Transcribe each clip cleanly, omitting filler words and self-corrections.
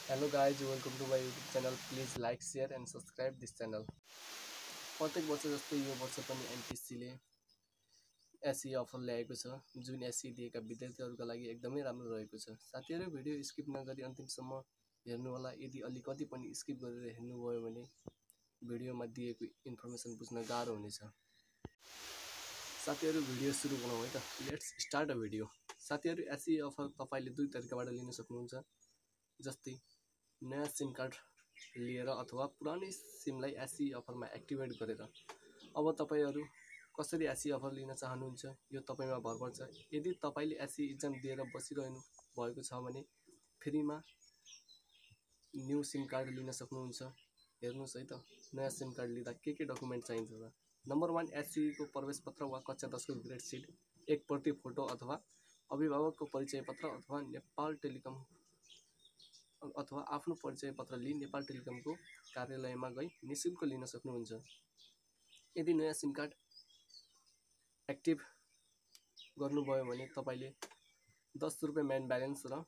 Hello guys, welcome to my YouTube channel. Please like, share and subscribe this channel. प्रत्येक वर्ष जस्तै यो वर्ष पनि एनटिसीले एसई अफर ल्याएको छ, जुन एसई दिएका विद्यार्थीहरूका लागि एकदमै राम्रो रहेको छ। साथीहरू भिडियो स्किप नगरी अन्तिमसम्म हेर्नु होला। यदि अलिकति पनि स्किप गरेर हेर्नुभयो भने भिडियोमा दिएको इन्फर्मेसन बुझ्न गाह्रो हुनेछ। साथीहरू भिडियो सुरु गरौँ है त। Let's start a video. साथीहरू एसई अफर तपाईले दुई तरिकाबाट लिन सक्नुहुन्छ, जस्तै नयाँ सिम कार्ड लिएर अथवा पुरानै सिमलाई एसई अफरमा एक्टिभेट गरेर। अब तपाईहरू कसरी एसई अफर लिन चाहनुहुन्छ यो तपाईमा भर पर्छ। यदि तपाईले एसई इक्जाम दिएर बसिरहनु भएको छ भने फ्रीमा न्यू सिम कार्ड लिन सक्नुहुन्छ। हेर्नुस् है त, नयाँ सिम कार्ड लिँदा के डकुमेन्ट चाहिन्छ त। नम्बर 1, एसई को प्रवेश पत्र वा कक्षा 10 को ग्रेड सिट, एक प्रति फोटो अथवा अभिभावकको परिचय पत्र अथवा नेपाल टेलिकम अथवा आफ्नो परिचय पत्र लिई नेपाल टेलिकमको कार्यालयमा गई निशुल्क लिन सक्नुहुन्छ। यदि नयाँ सिम कार्ड एक्टिभ गर्नुभयो भने तपाईले 10 रुपैयाँ मेन ब्यालेन्स र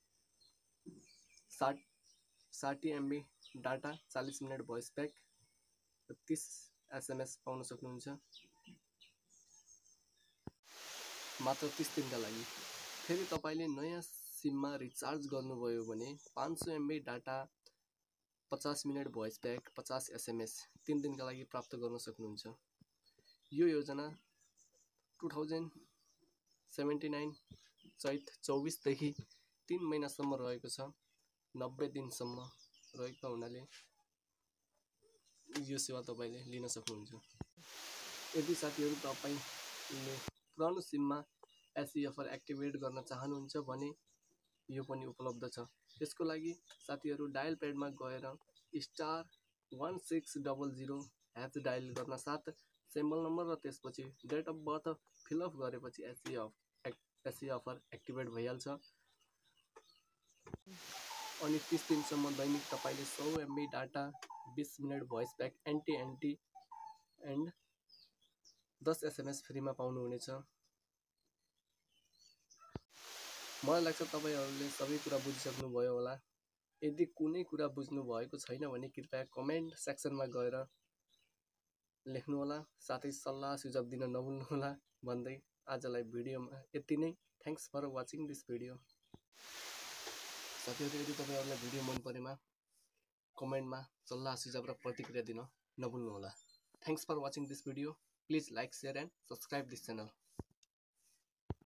60 MB data, 40 minute voice pack र 30 SMS पाउन सक्नुहुन्छ मात्र 30 दिनका लागि। फेरि तपाईले नयाँ सिममा रिचार्ज गर्नुभयो भने 500 MB data, 50 minute voice pack, 50 SMS 3 दिनका लागि प्राप्त गर्न सक्नुहुन्छ। यो योजना 2079 चैत 24 देखि 3 महिनासम्म रहेको छ। 90 दिनसम्म रहेको हुनाले यो सेवा तपाईले लिन सक्नुहुन्छ। यदि साथीहरू तपाईले पुरानो सिममा एसई अफर एक्टिभेट गर्न चाहनुहुन्छ भने यो पनि उपलब्ध छ। त्यसको लागि साथीहरू डायल प्याडमा गएर *1600 डायल गर्न साथ सिम्बल नम्बर र त्यसपछि डेट अफ बर्थ फिलअप गरेपछि एसई अफर एक्टिभेट भइहाल्छ। अनि 30 दिनसम्म दैनिक तपाईले 100 MB data, 20 minute voice pack, एन्टी एन्ड 10 SMS फ्रीमा पाउनुहुनेछ। मलाई लाग्छ तपाईहरूले सबै कुरा बुझिसक्नुभयो होला। यदि कुनै कुरा बुझ्नु भएको छैन भने कृपया कमेन्ट सेक्सनमा गएर लेख्नुहोला, साथै सल्लाह सुझाव दिन नभुल्नुहोला भन्दै आजलाई भिडियोमा यति नै। Thanks for watching this video. साथीहरू यदि तपाईहरूलाई भिडियो मन परेमा कमेन्टमा सल्लाह सुझाव र प्रतिक्रिया दिन नभुल्नुहोला। Thanks for watching this video. Please like, share and subscribe this channel.